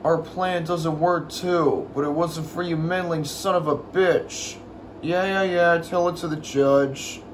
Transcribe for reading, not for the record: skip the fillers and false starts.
Our plan doesn't work too, but it wasn't for you meddling son of a bitch. Yeah, tell it to the judge.